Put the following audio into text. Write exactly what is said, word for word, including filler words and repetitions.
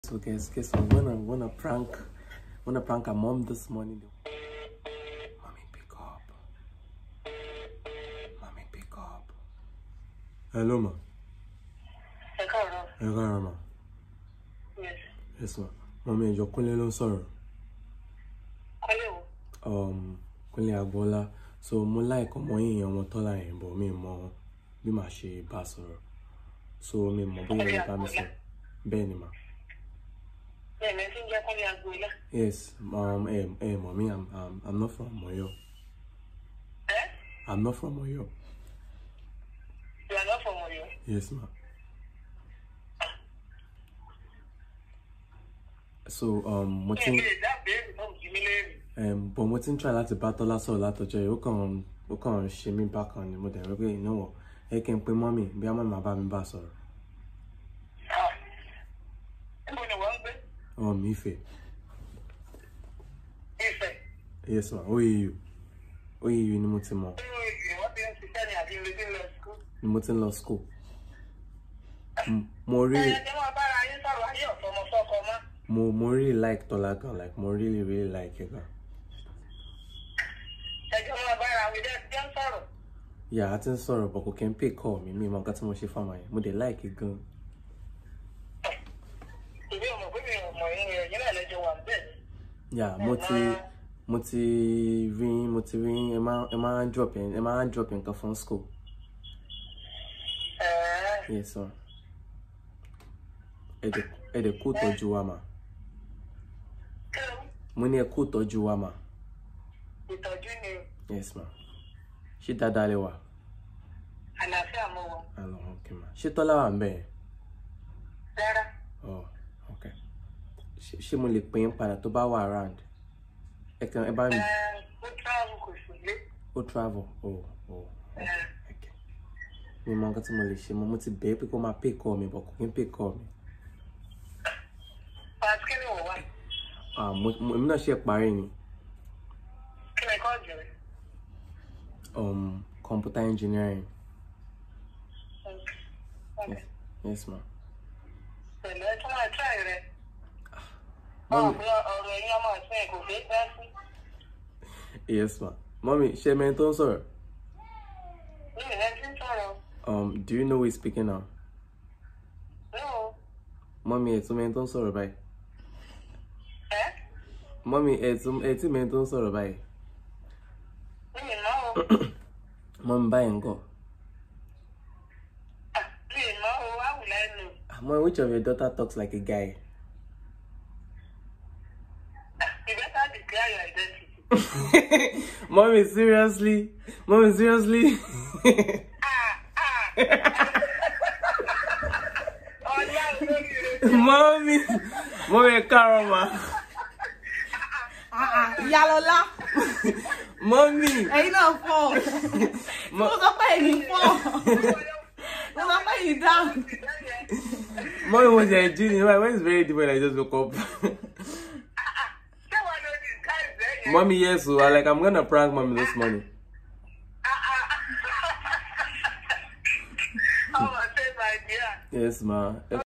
So guys, guess what? Wanna wanna prank, wanna prank our mom this morning. Mommy, pick up. Mommy, pick up. Hello, ma. Hello, ma. Yes. Yes, ma. Mommy, you're calling on sorrow. Hello. Um, Kunle Agbola. So mo like ọmọ yín ọmọ Tọ́lá yẹn, but mi mọ bí màá ṣe bá sọ̀rọ̀. So mi mọ bóyá ẹ bá mi sọ. Bẹ́ẹ̀ ni ma. Yes, um, eh, eh, mommy, I'm, um, I'm not from Moyo. Eh? I'm not from Moyo. You are not from Moyo? Yes, ma. So, um, what in, um, but what in try láti bá Tọ́lá sọ̀rọ̀ látọjọ́ yìí, ó kàn, ó kàn ṣe mí bákan ni mo dẹ̀ rò pé, you know what, ẹ kí n pe mommy, bí a máa bá mi bá sọ̀rọ̀. Um, Ife. Ife? Yes, ma. Oyeyo. Oyeyo ni mo ti mọ̀. Ni mo ti ń lọ school. Mo really, mo, mo really like Tọ́lá gan, like, mo really, really like her gan. Yeah, I ti ń sọ̀rọ̀, but kò kí n pick call mi, mi mọ nǹkan tí mo ṣe fáwọn yẹn. Mo dẹ̀ like it gan. Yeah, mo ti, mo ti rí, mo ti rí, ẹ máa, ẹ máa drop in, ẹ máa drop in nǹkan from school. Uh, Yes, sir. Ẹ dẹ̀, ẹ dẹ̀ kú tọ́jú wa mà. Mo ní ẹ kú tọ́jú wa mà. ìtọ́jú ni. Yes, ma. Ṣé dáadáa lẹ wà? Àlàáfíà mo wà. Àlọ́, okay, ma. Ṣé Tọ́lá wà ńbẹ̀? Rárá. Oh, okay. Ṣé, ṣé mo lè pè yín padà tó bá wà around? Ẹ kàn, ẹ bá mi. Ó travel kò sí ilé. Ó travel. Oh, oh. Uh, Okay. Mi mọ nǹkan tí mo lè ṣe, mo ti bẹ̀ẹ́ pé kó máa pick call mi, but kò kí n pick call mi. Pàṣẹ kí ni wò wá? Ah, mo, mo, èmi náà ṣe parí ni. Kí ni kọ́ jẹ́? Um, computer engineering. Okay. Okay. Yes, yes, ma. Pẹ̀lú ẹ tó máa try rẹ̀. Mommy. Ọ̀rọ̀ ẹ̀yìn ọmọ ọ̀sẹ̀ kò dé dá sí. Yes, ma. Mommy, ṣé mẹ́rin tó ń sọ̀rọ̀? Mi ò lẹ́ni tí ń sọ̀rọ̀. Um, do you know who is speaking now? No. Mommy, ẹ tún mẹ́rin tó ń sọ̀rọ̀ báyìí. Ẹ́? Mommy, ẹ tún, ẹ tí mẹ́rin tó ń sọ̀rọ̀ báyìí. Mi ì mọ̀ o. Mommy, báyìí ńkọ́? Ah, mi ì mọ̀ o, how will I know? Mommy, which of your daughter talks like a guy? Ah, you better declare your identity. Mommy, seriously? Mommy, seriously? Ah, ah. Oh, yeah, no, you Mommy, Mommy, Karama. Ah, Yalola. Mommy. Ẹ̀yin náà fọ́. Mo sọ pé ẹ̀yin fọ́. Mo sọ pé ẹ̀yin down. Mommy was a genius. My voice is very deep when I just woke up. Mommy, yes, so I like I'm gonna prank mommy this morning. Oh, I said my dear. Yes, ma.